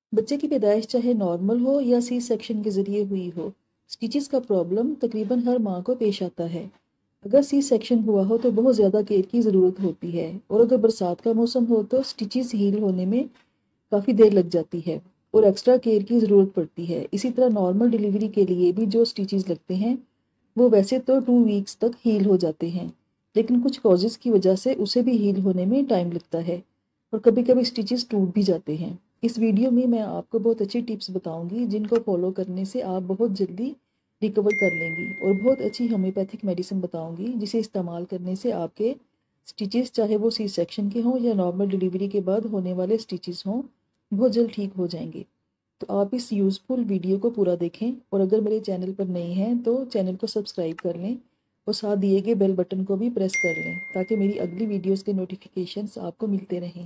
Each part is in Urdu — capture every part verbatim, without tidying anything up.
بچے کی پیدائش چاہے نارمل ہو یا سی سیکشن کے ذریعے ہوئی ہو، سٹیچز کا پرابلم تقریباً ہر ماں کو پیش آتا ہے۔ اگر سی سیکشن ہوا ہو تو بہت زیادہ کیئر کی ضرورت ہوتی ہے، اور اگر برسات کا موسم ہو تو سٹیچز ہیل ہونے میں کافی دیر لگ جاتی ہے اور ایکسٹرا کیئر کی ضرورت پڑتی ہے۔ اسی طرح نارمل ڈیلیوری کے لیے بھی جو سٹیچز لگتے ہیں وہ ویسے تو ٹو ویکس تک ہیل ہو جاتے ہیں، لیکن کچھ کازز کی وجہ سے اسے بھی ہیل ہونے میں ٹائم لگتا ہے اور کبھی کبھی سٹیچز ٹوٹ بھی جاتے ہیں۔ اس ویڈیو میں میں آپ کو بہت اچھی ٹپس بتاؤں گی جن کو فالو کرنے سے آپ بہت جلدی ریکور کر لیں گی، اور بہت اچھی ہومیوپیتھک میڈیسن بتاؤں گی جسے استعمال کرنے سے آپ کے سٹیچز چاہے وہ سی سیکشن کے ہوں یا نارمل ڈیلیوری کے بعد ہونے والے سٹیچز ہوں بہت جلد ٹھیک ہو جائیں گے۔ تو آپ اس یوزفل ویڈیو کو پورا دیکھیں، اور اگر میرے چینل پر نئے ہیں تو چینل کو سبسکرائب کر لیں اور ساتھ دیے گئے بیل بٹن کو بھی پریس کر لیں تاکہ میری اگلی ویڈیوز کے نوٹیفیکیشنز آپ کو ملتے رہیں۔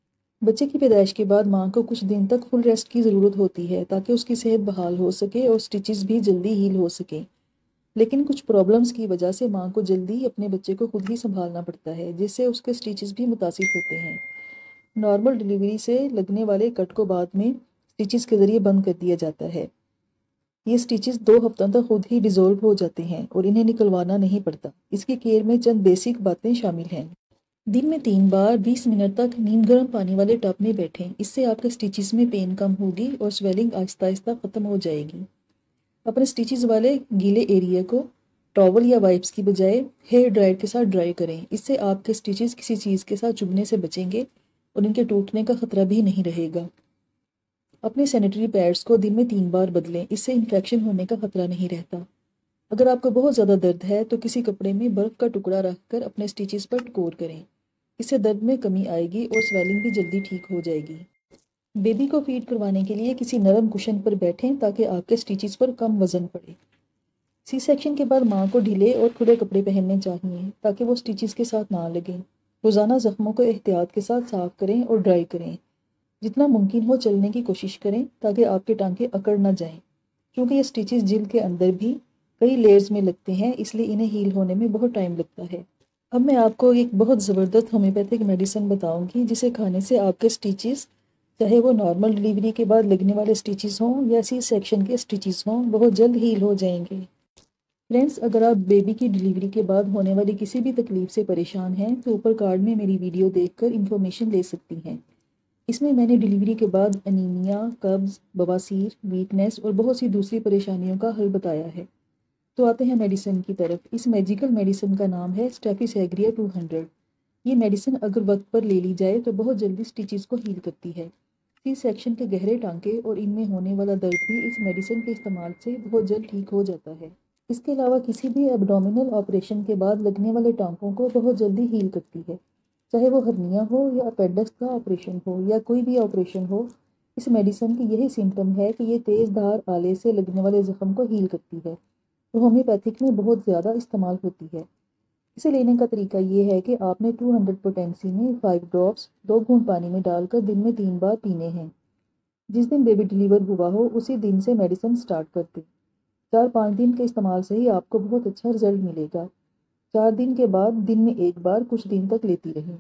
بچے کی پیدائش کے بعد ماں کو کچھ دن تک فل ریسٹ کی ضرورت ہوتی ہے تاکہ اس کی صحت بحال ہو سکے اور سٹیچز بھی جلدی ہیل ہو سکیں، لیکن کچھ پرابلمز کی وجہ سے ماں کو جلدی اپنے بچے کو خود ہی سنبھالنا پڑتا ہے، جس سے اس کے سٹیچز بھی متاثر ہوتے ہیں۔ نارمل ڈیلیوری سے لگنے والے کٹ کو بعد میں سٹیچز کے ذریعے بند کر دیا جاتا ہے۔ یہ سٹیچز دو ہفتوں تک خود ہی ڈیزولو ہو جاتے ہیں اور انہیں نکلوانا نہیں پڑتا۔ اس کی کیئر میں چند بیسک باتیں شامل ہیں۔ دن میں تین بار بیس منٹ تک نیم گرم پانی والے ٹب میں بیٹھیں، اس سے آپ کے سٹیچز میں پین کم ہوگی اور سویلنگ آہستہ آہستہ ختم ہو جائے گی۔ اپنے سٹیچز والے گیلے ایریا کو ٹاول یا وائپس کی بجائے ہیئر ڈرائر کے ساتھ ڈرائی کریں، اس سے آپ کے سٹیچز کسی چیز کے ساتھ چبھنے سے بچیں گے اور ان کے ٹوٹنے کا خطرہ بھی نہیں رہے گا۔ اپنے سینیٹری پیڈز کو دن میں تین بار بدلیں، اس سے انفیکشن ہونے کا خطرہ نہیں رہتا۔ اگر آپ کو بہت زیادہ درد ہے تو کسی کپڑے میں برف کا ٹکڑا رکھ کر اپنے سٹیچز پر ٹکور کریں، اس سے درد میں کمی آئے گی اور سویلنگ بھی جلدی ٹھیک ہو جائے گی۔ بیبی کو فیڈ کروانے کے لیے کسی نرم کشن پر بیٹھیں تاکہ آپ کے سٹیچز پر کم وزن پڑے۔ سی سیکشن کے بعد ماں کو ڈھیلے اور کھلے کپڑے پہننے چاہیے تاکہ وہ سٹیچز کے ساتھ نہ لگیں۔ روزانہ زخموں کو احتیاط کے ساتھ صاف کریں اور ڈرائی کریں۔ جتنا ممکن ہو چلنے کی کوشش کریں تاکہ آپ کے ٹانکے اکڑ نہ جائیں، کیونکہ یہ سٹیچز جلد کے اندر بھی کئی لیئرز میں لگتے ہیں، اس لیے انہیں ہیل ہونے میں بہت ٹائم لگتا ہے۔ اب میں آپ کو ایک بہت زبردست ہومیوپیتھک میڈیسن بتاؤں گی جسے کھانے سے آپ کے سٹیچز چاہے وہ نارمل ڈیلیوری کے بعد لگنے والے سٹیچز ہوں یا سی سیکشن کے سٹیچز ہوں بہت جلد ہیل ہو جائیں گے۔ فرینڈز، اگر آپ بیبی کی ڈیلیوری کے بعد ہونے والی کسی بھی تکلیف سے پریشان ہیں تو اوپر کارڈ میں میری ویڈیو دیکھ کر انفارمیشن لے سکتی ہیں۔ اس میں میں نے ڈیلیوری کے بعد انیمیا، قبض، بواسیر، ویکنیس اور بہت سی دوسری پریشانیوں کا حل بتایا ہے۔ تو آتے ہیں میڈیسن کی طرف۔ اس میجیکل میڈیسن کا نام ہے اسٹیفیسیگریا ٹو ہنڈریڈ۔ یہ میڈیسن اگر وقت پر لے لی جائے تو بہت جلدی سٹیچز کو ہیل کرتی ہے۔ سی سیکشن کے گہرے ٹانکے اور ان میں ہونے والا درد بھی اس میڈیسن کے استعمال سے بہت جلد ٹھیک ہو جاتا ہے۔ اس کے علاوہ کسی بھی ایبڈومینل آپریشن کے بعد لگنے والے ٹانکوں کو بہت جلدی ہیل کرتی ہے، چاہے وہ ہرنیا ہو یا اپینڈکس کا آپریشن ہو یا کوئی بھی آپریشن ہو۔ اس میڈیسن کی یہی سمٹم ہے کہ یہ تیز دھار آلے سے لگنے والے زخم کو ہیل کرتی ہے اور ہومیوپیتھک میں بہت زیادہ استعمال ہوتی ہے۔ اسے لینے کا طریقہ یہ ہے کہ آپ نے دو سو پوٹینسی میں فائیو ڈراپس دو گھونٹ پانی میں ڈال کر دن میں تین بار پینے ہیں۔ جس دن بیبی ڈیلیور ہوا ہو اسی دن سے میڈیسن سٹارٹ کر دیں۔ چار پانچ دن کے استعمال سے ہی آپ کو بہت اچھا رزلٹ ملے گا۔ چار دن کے بعد دن میں ایک بار کچھ دن تک لیتی رہیں،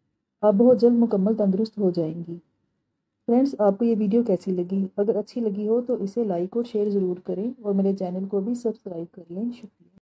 آپ بہت جلد مکمل تندرست ہو جائیں گی۔ فرینڈز، آپ کو یہ ویڈیو کیسی لگی؟ اگر اچھی لگی ہو تو اسے لائک اور شیئر ضرور کریں اور میرے چینل کو بھی سبسکرائب کر لیں۔ شکریہ۔